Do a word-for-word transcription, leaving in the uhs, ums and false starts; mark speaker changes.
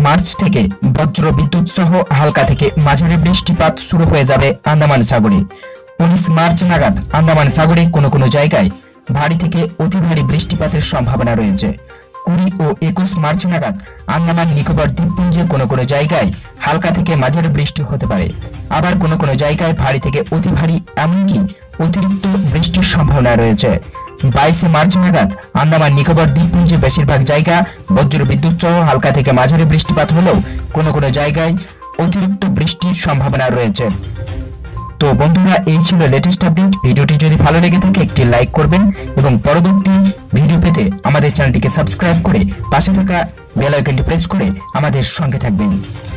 Speaker 1: March থেকে বজ্র বিদ্যুৎ সহ হালকা থেকে মাঝারি বৃষ্টিপাত শুরু হয়ে যাবে আন্দামান সাগরে। উনিশ মার্চ নাগাদ আন্দামান সাগরে কোনো কোনো জায়গায় ভারী থেকে অতি ভারী বৃষ্টিপাতের সম্ভাবনা রয়েছে। কুড়ি ও একুশ মার্চ নাগাদ আন্দামান নিকোবর দ্বীপপুঞ্জে কোনো কোনো জায়গায় হালকা থেকে মাঝারি বৃষ্টি হতে পারে। আবার কোনো কোনো জায়গায় ভারী থেকে অতি ভারী এমনকি অতিরিক্ত বৃষ্টির সম্ভাবনা রয়েছে। বাইশে মার্চ নাগাদ আন্দামান নিকোবর দ্বীপপুঞ্জে বেশিরভাগ জায়গা বজ্র বিদ্যুৎ সহ হালকা থেকে মাঝারি বৃষ্টিপাত হলেও কোনো কোনো জায়গায় অতিরিক্ত বৃষ্টির সম্ভাবনা রয়েছে। তো বন্ধুরা, এই ছিল লেটেস্ট আপডেট। ভিডিওটি যদি ভালো লেগে থাকে একটি লাইক করবেন এবং পরবর্তী ভিডিও পেতে আমাদের চ্যানেলটিকে সাবস্ক্রাইব করে পাশে থাকা বেল আইকনটি প্রেস করে আমাদের সঙ্গে থাকবেন।